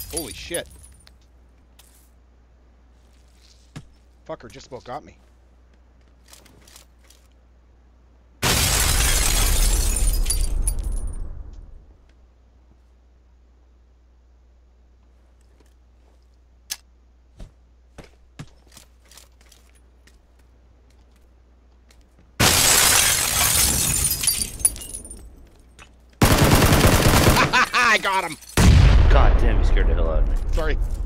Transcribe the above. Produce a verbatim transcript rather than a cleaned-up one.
Holy shit. Fucker just about got me. I got him. God damn, you scared the hell out of me. Sorry.